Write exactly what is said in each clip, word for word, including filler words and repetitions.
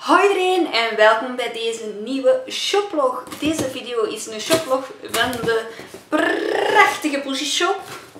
Hoi iedereen en welkom bij deze nieuwe shoplog. Deze video is een shoplog van de prachtige Boozy Shop.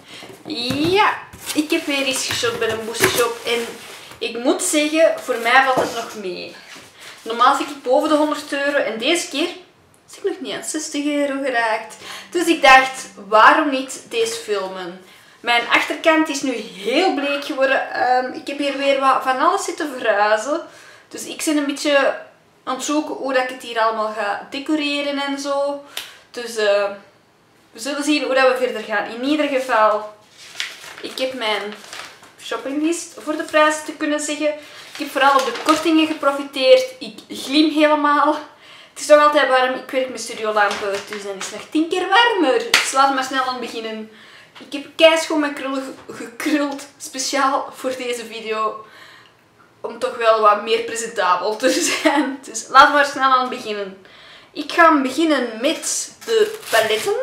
Ja, ik heb weer eens geshopt bij een Boozy Shop en ik moet zeggen, voor mij valt het nog mee. Normaal zit ik boven de honderd euro en deze keer is ik nog niet aan zestig euro geraakt. Dus ik dacht, waarom niet deze filmen? Mijn achterkant is nu heel bleek geworden. Um, ik heb hier weer wat van alles zitten verhuizen. Dus ik ben een beetje aan het zoeken hoe dat ik het hier allemaal ga decoreren en zo. Dus uh, we zullen zien hoe dat we verder gaan. In ieder geval, ik heb mijn shoppinglist voor de prijzen te kunnen zeggen. Ik heb vooral op de kortingen geprofiteerd. Ik glim helemaal. Het is nog altijd warm. Ik werk met studiolampen, dus dan is het nog tien keer warmer. Dus laten we maar snel aan beginnen. Ik heb keischoon mijn krullen gekruld, speciaal voor deze video. Om toch wel wat meer presentabel te zijn. Dus laten we maar snel aan beginnen. Ik ga beginnen met de paletten.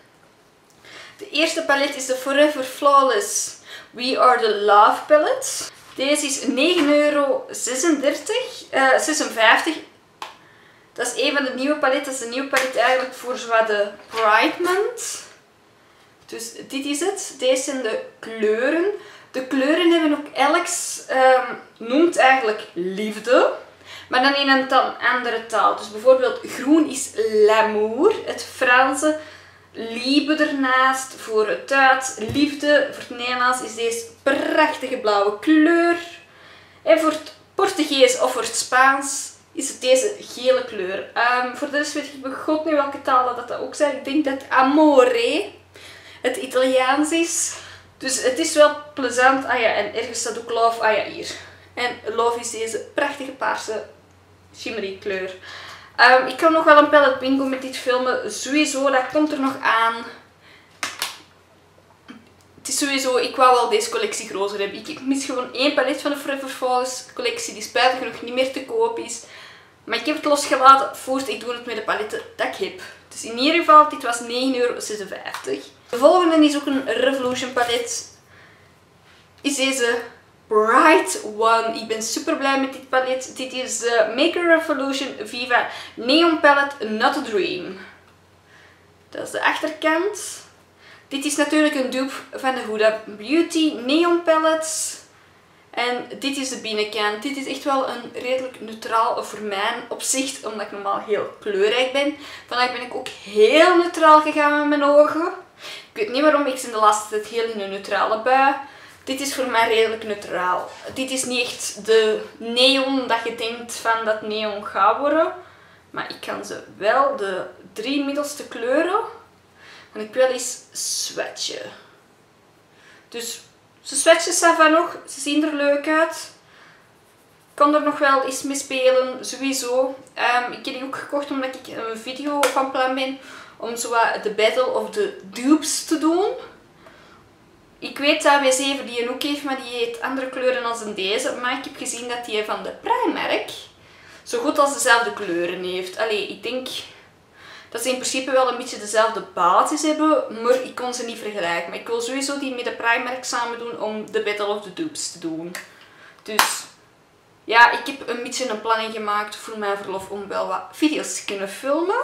De eerste palet is de Forever Flawless We Are The Love palette. Deze is negen euro zesendertig, uh, zesenvijftig. Dat is een van de nieuwe paletten. Dat is de nieuwe palet eigenlijk voor zowat de Pride Month. Dus dit is het. Deze zijn de kleuren. De kleuren hebben ook elk um, noemt eigenlijk liefde, maar dan in een andere taal. Dus bijvoorbeeld groen is l'amour, het Franse, liebe ernaast voor het Duits, liefde voor het Nederlands is deze prachtige blauwe kleur. En voor het Portugees of voor het Spaans is het deze gele kleur. Um, voor de rest weet ik bij god niet welke talen dat, dat ook zijn. Ik denk dat amore het Italiaans is. Dus het is wel plezant. Ah ja, en ergens staat ook love. Ah ja, hier. En love is deze prachtige paarse shimmery kleur. Um, ik kan nog wel een palette bingo met dit filmen. Sowieso, dat komt er nog aan. Het is sowieso, ik wou wel deze collectie groter hebben. Ik mis gewoon één palet van de Forever Flawless collectie die spijtig genoeg niet meer te koop is. Maar ik heb het losgelaten voort. Ik doe het met de paletten dat ik heb. Dus in ieder geval, dit was negen euro zesenvijftig. De volgende is ook een Revolution palet. Is deze Bright One. Ik ben super blij met dit palet. Dit is de Maker Revolution Viva Neon Palette Not a Dream. Dat is de achterkant. Dit is natuurlijk een dupe van de Huda Beauty Neon Palette. En dit is de binnenkant. Dit is echt wel een redelijk neutraal voor mijn opzicht, omdat ik normaal heel kleurrijk ben. Vandaag ben ik ook heel neutraal gegaan met mijn ogen. Ik weet niet waarom, ik ben de laatste tijd heel in een neutrale bui. Dit is voor mij redelijk neutraal. Dit is niet echt de neon dat je denkt van dat neon gaat worden. Maar ik kan ze wel, de drie middelste kleuren, kan ik wel eens swatchen. Dus ze swatchen Sava nog, ze zien er leuk uit. Ik kan er nog wel eens mee spelen, sowieso. Um, ik heb die ook gekocht omdat ik een video van plan ben om zo de Battle of the Dupes te doen. Ik weet dat W zeven die een ook heeft, maar die heeft andere kleuren dan deze. Maar ik heb gezien dat die van de Primark zo goed als dezelfde kleuren heeft. Allee, ik denk dat ze in principe wel een beetje dezelfde basis hebben, maar ik kon ze niet vergelijken. Maar ik wil sowieso die met de Primark samen doen om de Battle of the Dupes te doen. Dus ja, ik heb een beetje een planning gemaakt voor mijn verlof om wel wat video's te kunnen filmen.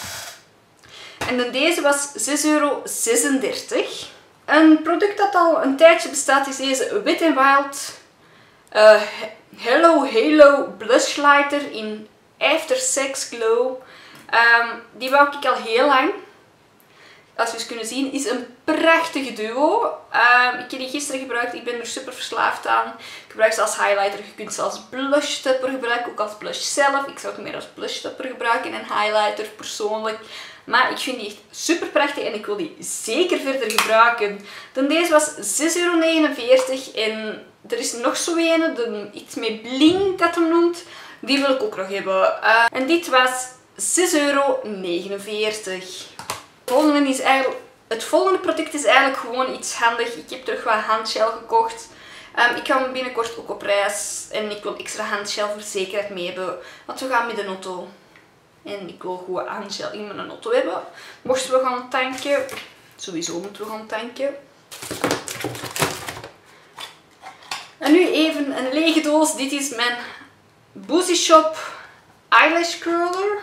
En dan deze was zes euro zesendertig. Een product dat al een tijdje bestaat is deze Wet n Wild uh, Hello Halo Blush Lighter in After Sex Glow. Um, die wou ik al heel lang. Als we eens kunnen zien, is een prachtige duo. Um, ik heb die gisteren gebruikt. Ik ben er super verslaafd aan. Ik gebruik ze als highlighter. Je kunt ze als blush topper gebruiken. Ook als blush zelf. Ik zou het meer als blush topper gebruiken en highlighter persoonlijk. Maar ik vind die echt super prachtig en ik wil die zeker verder gebruiken. Dan deze was zes euro negenenveertig. En er is nog zo een, de iets met bling dat hem noemt. Die wil ik ook nog hebben. Uh, en dit was zes euro negenenveertig. Het volgende, is eigenlijk, het volgende product is eigenlijk gewoon iets handig. Ik heb terug wat handshell gekocht. Um, ik ga binnenkort ook op reis. En ik wil extra handshell voor zekerheid mee hebben. Want we gaan met de auto. En ik wil gewoon handshell in mijn auto hebben. Mochten we gaan tanken. Sowieso moeten we gaan tanken. En nu even een lege doos. Dit is mijn Boozy Shop Eyelash Curler.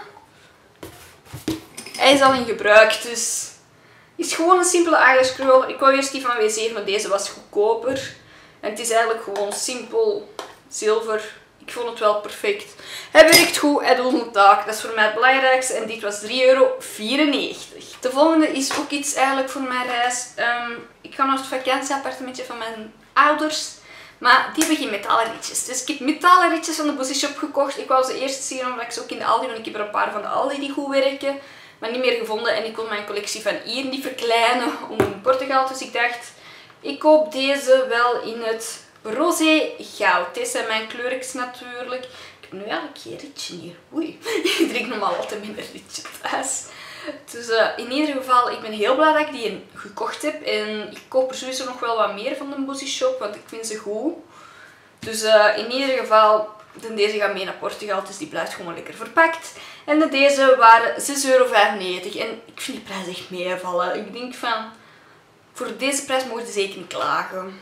Hij is al in gebruik, dus het is gewoon een simpele eyelash curler. Ik wou eerst die van W zeven, maar deze was goedkoper. En het is eigenlijk gewoon simpel zilver. Ik vond het wel perfect. Hij werkt goed, hij doet een taak. Dat is voor mij het belangrijkste. En dit was drie euro vierennegentig. De volgende is ook iets eigenlijk voor mijn reis. Um, ik ga naar het vakantieappartementje van mijn ouders. Maar die hebben geen metalen ritjes. Dus ik heb metalen ritjes van de Boozy Shop gekocht. Ik wou ze eerst zien omdat ik ze ook in de Aldi, want ik heb er een paar van de Aldi die goed werken. Maar niet meer gevonden en ik kon mijn collectie van hier niet verkleinen om in Portugal. Dus ik dacht, ik koop deze wel in het roze goud. Deze zijn mijn kleurtjes natuurlijk. Ik heb nu eigenlijk geen ritje hier. Oei, ik drink normaal altijd minder ritje thuis. Dus uh, in ieder geval, ik ben heel blij dat ik die gekocht heb. En ik koop er sowieso nog wel wat meer van de Boozy Shop, want ik vind ze goed. Dus uh, in ieder geval, de deze gaat mee naar Portugal, dus die blijft gewoon lekker verpakt. En de deze waren zes euro vijfennegentig. En ik vind die prijs echt meevallen. Ik denk van, voor deze prijs mogen ze zeker niet klagen.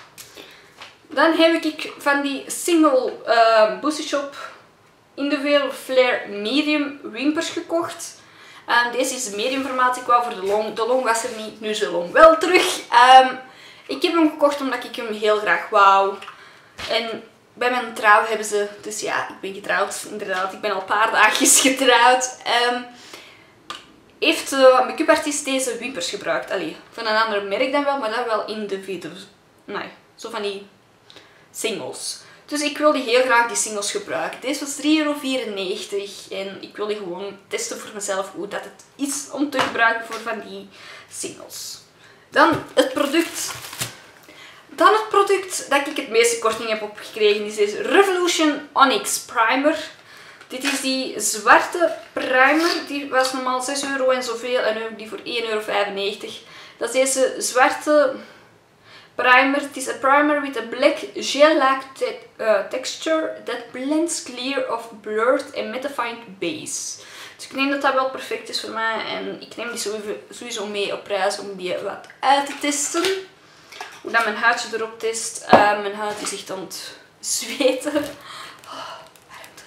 Dan heb ik van die single uh, Boozy Shop Individual Flare Medium wimpers gekocht. Um, deze is de medium formaat. Ik wou voor de long. De long was er niet, nu is de long wel terug. Um, ik heb hem gekocht omdat ik hem heel graag wou. En bij mijn trouw hebben ze, dus ja, ik ben getrouwd, inderdaad. Ik ben al een paar dagjes getrouwd. Um, heeft de make-up artiest deze wimpers gebruikt. Allee, van een ander merk dan wel, maar dat wel in de video. Nee, zo van die singles. Dus ik wilde heel graag die singles gebruiken. Deze was drie euro vierennegentig en ik wilde gewoon testen voor mezelf hoe dat het is om te gebruiken voor van die singles. Dan het product. Dan het product dat ik het meeste korting heb opgekregen is deze Revolution Onyx Primer. Dit is die zwarte primer. Die was normaal zes euro en zoveel en nu heb ik die voor één euro vijfennegentig. Dat is deze zwarte primer. Het is een primer with a black gel-like te uh, texture that blends clear of blurred and mattified base. Dus ik denk dat dat wel perfect is voor mij en ik neem die sowieso, sowieso mee op reis om die wat uit te testen. Hoe dat mijn huidje erop test. Uh, mijn huid is echt aan het zweten. Oh, warmte.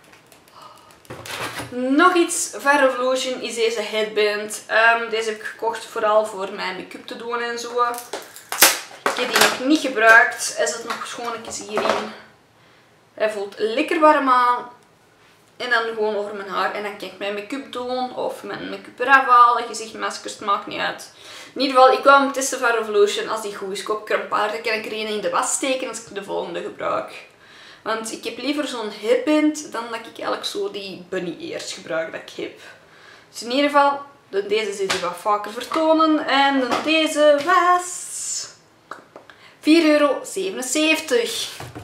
Oh. Nog iets van Revolution is deze headband. Um, deze heb ik gekocht vooral voor mijn make-up te doen en zo. Ik heb die nog niet gebruikt. Hij zit nog schoonetjes hierin. Hij voelt lekker warm aan. En dan gewoon over mijn haar. En dan kan ik mijn make-up doen. Of mijn make-up eraf halen. Gezichtmaskers, het maakt niet uit. In ieder geval, ik wou hem testen van Revolution. Als die goed is, koop ik er een paar. Dan kan ik er een in de was steken als ik de volgende gebruik. Want ik heb liever zo'n headband dan dat ik eigenlijk zo die bunny ears gebruik dat ik heb. Dus in ieder geval, deze zit er wat vaker vertonen. En deze was vier euro zevenenzeventig.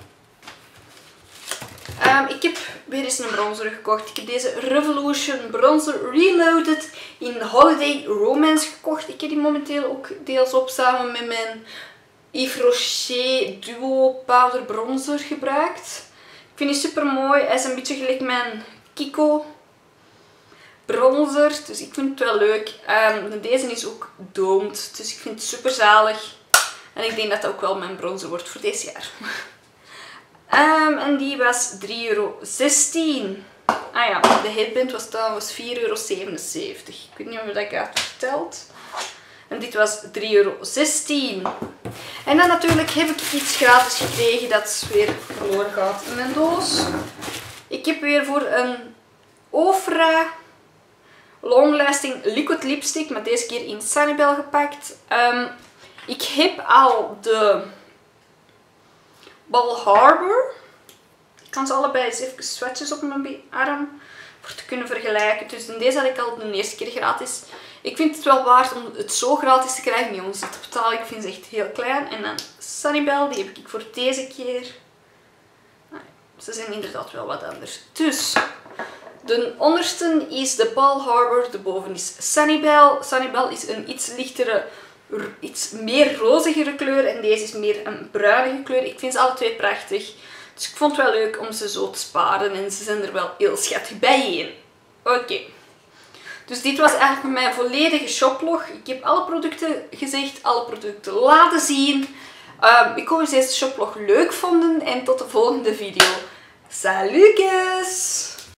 Um, ik heb weer eens een bronzer gekocht. Ik heb deze Revolution Bronzer Reloaded in Holiday Romance gekocht. Ik heb die momenteel ook deels op samen met mijn Yves Rocher Duo Powder Bronzer gebruikt. Ik vind die super mooi. Hij is een beetje gelijk mijn Kiko bronzer. Dus ik vind het wel leuk. Um, deze is ook domed. Dus ik vind het super zalig. En ik denk dat dat ook wel mijn bronzer wordt voor dit jaar. Um, en die was drie euro zestien. Ah ja, de headband was trouwens vier euro zevenenzeventig. Ik weet niet of ik dat had verteld. En dit was drie euro zestien. En dan natuurlijk heb ik iets gratis gekregen dat weer verloren gaat in mijn doos. Ik heb weer voor een Ofra Long Lasting Liquid Lipstick, maar deze keer in Sunnybell gepakt. Um, ik heb al de Bal Harbour. Ik kan ze allebei eens even swatches op mijn arm voor te kunnen vergelijken. Dus deze had ik al de eerste keer gratis. Ik vind het wel waard om het zo gratis te krijgen, niet om ze te betalen. Ik vind ze echt heel klein. En dan Sunnybell, die heb ik voor deze keer. Nou, ze zijn inderdaad wel wat anders. Dus de onderste is de Bal Harbour, de boven is Sunnybell. Sunnybell is een iets lichtere, iets meer rozigere kleur en deze is meer een bruinige kleur. Ik vind ze alle twee prachtig. Dus ik vond het wel leuk om ze zo te sparen en ze zijn er wel heel schattig bijeen. Oké. Okay. Dus dit was eigenlijk mijn volledige shoplog. Ik heb alle producten gezegd, alle producten laten zien. Um, ik hoop dat deze shoplog leuk vonden en tot de volgende video. Salutjes!